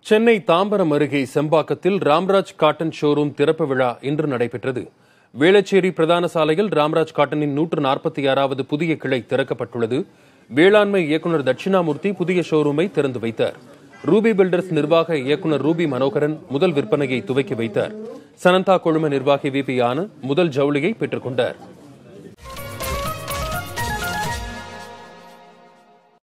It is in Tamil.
சென்னை தாம்பரம் அருகே செம்பாக்கத்தில் ராம்ராஜ் காட்டன் ஷோரூம் திறப்பு விழா இன்று நடைபெற்றது. வேளச்சேரி பிரதான சாலையில் ராம்ராஜ் காட்டனின் 146வது புதிய கிளை திறக்கப்பட்டுள்ளது. வேளாண்மை இயக்குநர் தட்சிணாமூர்த்தி புதிய ஷோரூமை திறந்து வைத்தார். ரூபி பில்டர்ஸ் நிர்வாக இயக்குநர் ரூபி மனோகரன் முதல் விற்பனையை துவக்கி வைத்தார். சனந்தா குழும நிர்வாகி VP முதல் ஜவுளியை பெற்றுக் கொண்டார்.